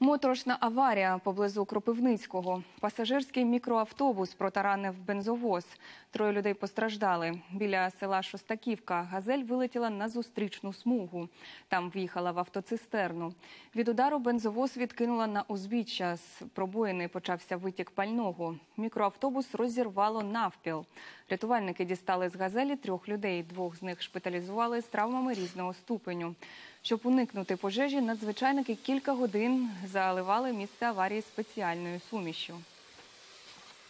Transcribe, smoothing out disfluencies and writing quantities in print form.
Моторошна аварія поблизу Кропивницького. Пасажирський мікроавтобус протаранив бензовоз. 3 людей постраждали. Біля села Шостаківка «Газель» вилетіла на зустрічну смугу. Там в'їхала в автоцистерну. Від удару бензовоз відкинула на узбіччя. З пробоїни почався витік пального. Мікроавтобус розірвало навпіл. Рятувальники дістали з «Газелі» 3 людей. 2 з них шпиталізували з травмами різного ступеню. Щоб уникнути пожежі, надзвичайники кілька годин заливали місце аварії спеціальною сумішшю.